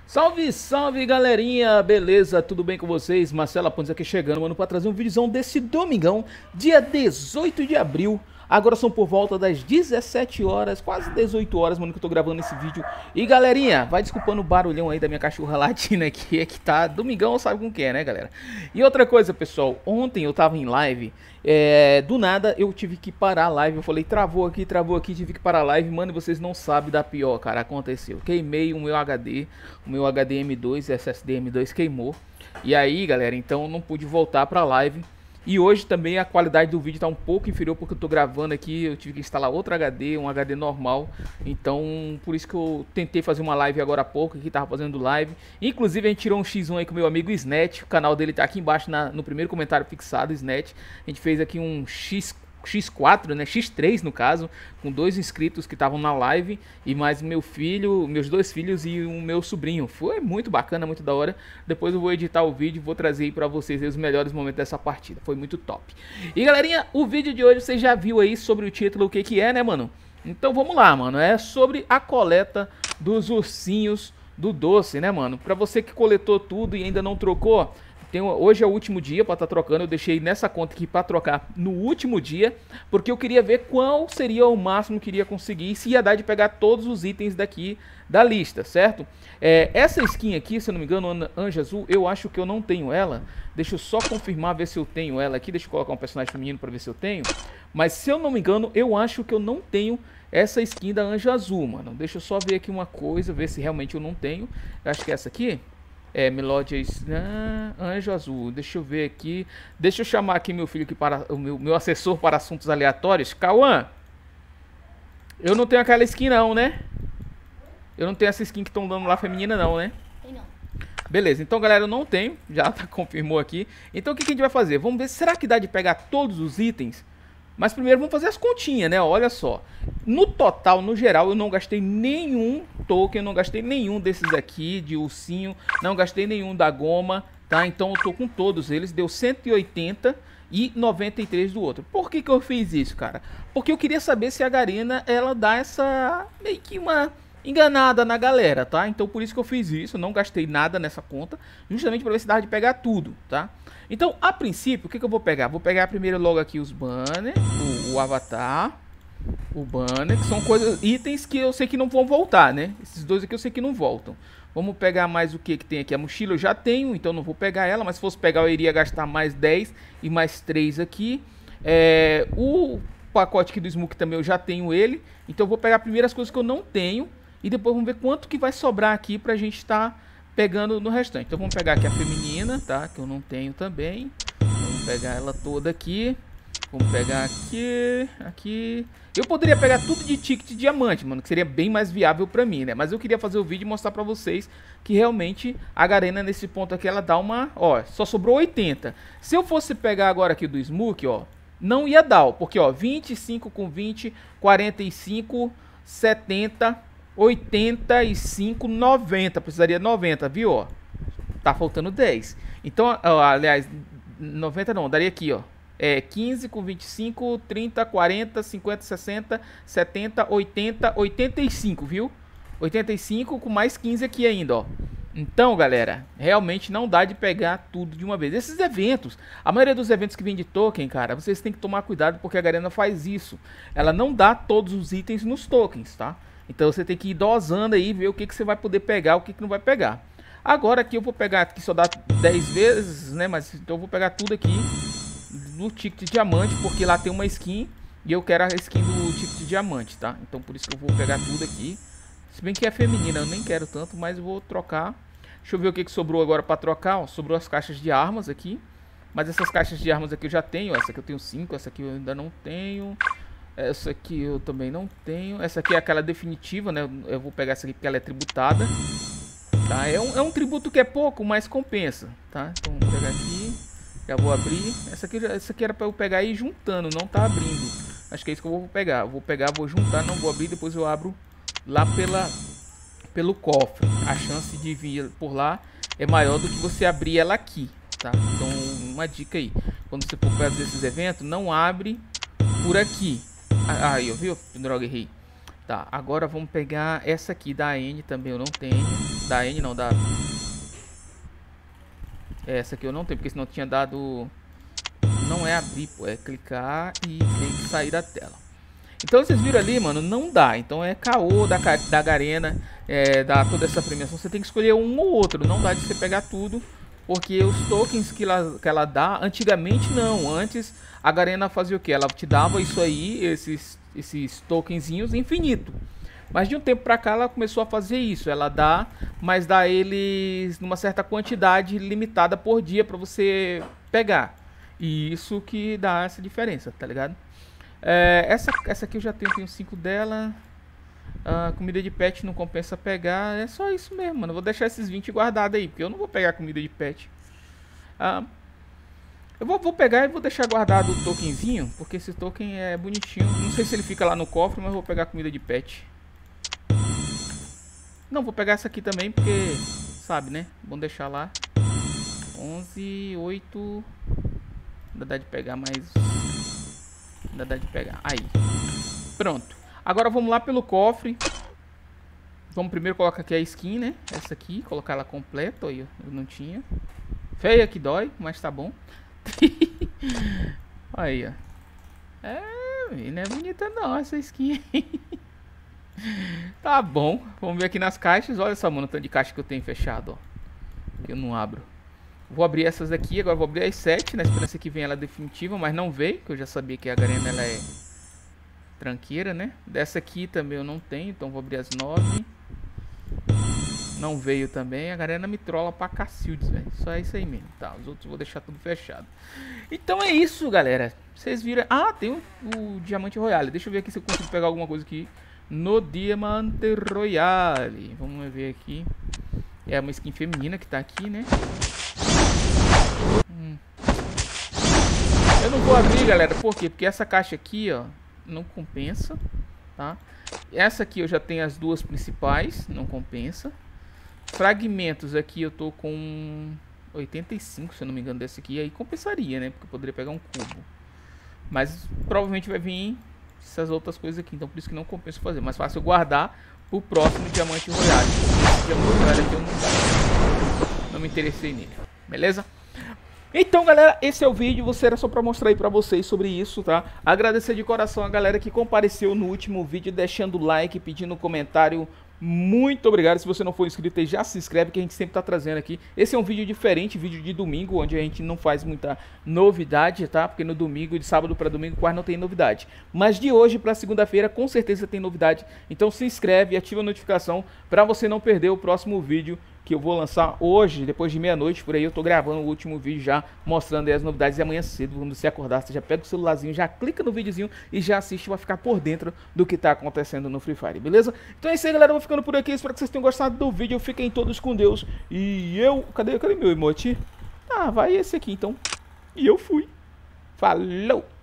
Salve, salve galerinha, beleza? Tudo bem com vocês? Marcelo Pontes aqui chegando, mano, pra trazer um vídeozão desse domingão, dia 18 de abril. Agora são por volta das 17 horas, quase 18 horas, mano, que eu tô gravando esse vídeo. E galerinha, vai desculpando o barulhão aí da minha cachorra latina aqui, é que tá domingão, sabe como que é, né, galera? E outra coisa, pessoal, ontem eu tava em live, do nada eu tive que parar a live, eu falei, travou aqui, tive que parar a live, mano, e vocês não sabem da pior, cara, aconteceu. Queimei o meu HD, o meu HD M2, SSD M2 queimou. E aí, galera, então eu não pude voltar pra live. E hoje também a qualidade do vídeo está um pouco inferior porque eu estou gravando aqui, eu tive que instalar outro HD, um HD normal. Então, por isso que eu tentei fazer uma live agora há pouco, que estava fazendo live. Inclusive, a gente tirou um X1 aí com o meu amigo Snatch, o canal dele está aqui embaixo no primeiro comentário fixado, Snatch. A gente fez aqui um X4, né, X3 no caso, com 2 inscritos que estavam na live e mais meu filho, meus 2 filhos e o meu sobrinho. Foi muito bacana, muito da hora. Depois eu vou editar o vídeo e vou trazer aí pra vocês aí os melhores momentos dessa partida. Foi muito top. E galerinha, o vídeo de hoje você já viu aí sobre o título, o que que é, né, mano? Então vamos lá, mano. É sobre a coleta dos ursinhos do doce, né, mano? Pra você que coletou tudo e ainda não trocou, hoje é o último dia para estar trocando, eu deixei nessa conta aqui para trocar no último dia, porque eu queria ver qual seria o máximo que iria conseguir, se ia dar de pegar todos os itens daqui da lista, certo? Essa skin aqui, se eu não me engano, Anja Azul, eu acho que eu não tenho ela, deixa eu só confirmar, ver se eu tenho ela aqui, deixa eu colocar um personagem feminino para ver se eu tenho, mas se eu não me engano, eu acho que eu não tenho essa skin da Anja Azul, mano, deixa eu só ver aqui uma coisa, ver se realmente eu não tenho, eu acho que é essa aqui. Melodias, Anjo Azul, deixa eu ver aqui, deixa eu chamar aqui meu filho aqui para o meu assessor para assuntos aleatórios. Cauã, eu não tenho aquela skin não, né? Eu não tenho essa skin que estão dando lá feminina não, né? Tem não. Beleza, então galera, eu não tenho, já confirmou aqui. Então o que a gente vai fazer? Vamos ver, será que dá de pegar todos os itens? Mas primeiro vamos fazer as continhas, né? Olha só. No total, no geral, eu não gastei nenhum token, eu não gastei nenhum desses aqui de ursinho, não gastei nenhum da goma, tá? Então eu tô com todos eles, deu 180 e 93 do outro. Por que que eu fiz isso, cara? Porque eu queria saber se a Garena, ela dá essa meio que uma enganada na galera, tá? Então por isso que eu fiz isso, eu não gastei nada nessa conta, justamente para ver se dava de pegar tudo, tá? Então, a princípio, o que que eu vou pegar? Vou pegar primeiro logo aqui os banners, o avatar, o banner, que são coisas, itens que eu sei que não vão voltar, né? Esses dois aqui eu sei que não voltam. Vamos pegar mais o que que tem aqui? A mochila eu já tenho, então não vou pegar ela, mas se fosse pegar eu iria gastar mais 10 e mais 3 aqui. O pacote aqui do Smoke também eu já tenho ele, então eu vou pegar primeiro as coisas que eu não tenho e depois vamos ver quanto que vai sobrar aqui pra gente estar pegando no restante. Então vamos pegar aqui a feminina, tá? Que eu não tenho também. Vamos pegar ela toda aqui. Vamos pegar aqui. Eu poderia pegar tudo de ticket de diamante, mano, que seria bem mais viável pra mim, né? Mas eu queria fazer o vídeo e mostrar pra vocês que realmente a Garena nesse ponto aqui, ela dá uma... Ó, só sobrou 80. Se eu fosse pegar agora aqui do Smoke, ó, não ia dar, ó, porque, ó, 25 com 20, 45, 70... 85, 90, precisaria 90, viu, ó, tá faltando 10, então, ó, aliás, 90 não, daria aqui, ó, 15 com 25, 30, 40, 50, 60, 70, 80, 85, viu, 85 com mais 15 aqui ainda, ó. Então, galera, realmente não dá de pegar tudo de uma vez. Esses eventos, a maioria dos eventos que vem de token, cara, vocês têm que tomar cuidado porque a Garena faz isso, ela não dá todos os itens nos tokens, tá? Então você tem que ir dosando aí, ver o que que você vai poder pegar, o que que não vai pegar. Agora aqui eu vou pegar, aqui só dá 10 vezes, né? Mas então eu vou pegar tudo aqui no ticket de diamante, porque lá tem uma skin e eu quero a skin do ticket de diamante, tá? Então por isso que eu vou pegar tudo aqui. Se bem que é feminina, eu nem quero tanto, mas eu vou trocar. Deixa eu ver o que que sobrou agora pra trocar, ó. Sobrou as caixas de armas aqui. Mas essas caixas de armas aqui eu já tenho, ó. Essa aqui eu tenho 5, essa aqui eu ainda não tenho. Essa aqui eu também não tenho. Essa aqui é aquela definitiva, né? Eu vou pegar essa aqui porque ela é tributada, tá? É um tributo que é pouco, mas compensa, tá? Então vou pegar aqui. Já vou abrir. Essa aqui era pra eu pegar e ir juntando, não tá abrindo. Acho que é isso que eu vou pegar. Vou juntar, não vou abrir. Depois eu abro lá pelo cofre. A chance de vir por lá é maior do que você abrir ela aqui, tá? Então uma dica aí. Quando você for fazer esses eventos, não abre por aqui. Aí, eu vi, droga, errei. Tá, agora vamos pegar essa aqui da N também, eu não tenho. Da N não, da... Essa aqui eu não tenho, porque senão tinha dado... Não é abrir, pô, é clicar e tem que sair da tela. Então vocês viram ali, mano, não dá. Então é caô da Garena, dá toda essa premiação. Você tem que escolher um ou outro, não dá de você pegar tudo. Porque os tokens que ela dá, antigamente não. Antes a Garena fazia o que? Ela te dava isso aí, esses tokenzinhos infinito. Mas de um tempo pra cá ela começou a fazer isso. Ela dá, mas dá eles numa certa quantidade limitada por dia pra você pegar. E isso que dá essa diferença, tá ligado? Essa aqui eu já tenho 5 dela. Comida de pet não compensa pegar. É só isso mesmo, mano. Eu vou deixar esses 20 guardados aí, porque eu não vou pegar comida de pet. Eu vou pegar e vou deixar guardado o tokenzinho, porque esse token é bonitinho. Não sei se ele fica lá no cofre, mas eu vou pegar comida de pet. Não, vou pegar essa aqui também, porque sabe, né? Vamos deixar lá. 11, 8. Ainda dá de pegar mais. Ainda dá de pegar. Aí. Pronto. Agora vamos lá pelo cofre. Vamos primeiro colocar aqui a skin, né? Essa aqui, colocar ela completa. Aí, eu não tinha. Feia que dói, mas tá bom. Aí, ó. Não é bonita não essa skin. Tá bom. Vamos ver aqui nas caixas. Olha só, mano, o tanto de caixa que eu tenho fechado, ó. Que eu não abro. Vou abrir essas aqui. Agora vou abrir as 7. Na esperança que venha ela definitiva, mas não veio. Que eu já sabia que a Garena ela é tranqueira, né? Dessa aqui também eu não tenho, então vou abrir as 9. Não veio também. A Garena me trola pra cacildes, velho. Só é isso aí mesmo. Tá, os outros eu vou deixar tudo fechado. Então é isso, galera. Vocês viram... tem o Diamante Royale. Deixa eu ver aqui se eu consigo pegar alguma coisa aqui no Diamante Royale. Vamos ver aqui. É uma skin feminina que tá aqui, né? Eu não vou abrir, galera. Por quê? Porque essa caixa aqui, ó, não compensa, tá? Essa aqui eu já tenho as duas principais, não compensa. Fragmentos aqui eu tô com 85, se eu não me engano, desse aqui. Aí compensaria, né? Porque eu poderia pegar um cubo. Mas provavelmente vai vir essas outras coisas aqui. Então por isso que não compensa fazer. Mais fácil eu guardar pro próximo Diamante Royale. Esse Diamante Royale aqui eu não me interessei nele. Beleza? Então, galera, esse é o vídeo. Era só pra mostrar aí pra vocês sobre isso, tá? Agradecer de coração a galera que compareceu no último vídeo, deixando like, pedindo comentário. Muito obrigado. Se você não for inscrito aí, já se inscreve, que a gente sempre tá trazendo aqui. Esse é um vídeo diferente, vídeo de domingo, onde a gente não faz muita novidade, tá? Porque no domingo, de sábado pra domingo, quase não tem novidade. Mas de hoje pra segunda-feira, com certeza tem novidade. Então se inscreve e ativa a notificação pra você não perder o próximo vídeo que eu vou lançar hoje, depois de meia-noite, por aí. Eu tô gravando o último vídeo já, mostrando aí as novidades. E amanhã cedo, quando você acordar, você já pega o celularzinho, já clica no videozinho e já assiste pra ficar por dentro do que tá acontecendo no Free Fire, beleza? Então é isso aí, galera, eu vou ficando por aqui. Espero que vocês tenham gostado do vídeo. Fiquem todos com Deus. E eu... Cadê meu emote? Vai esse aqui, então. E eu fui. Falou!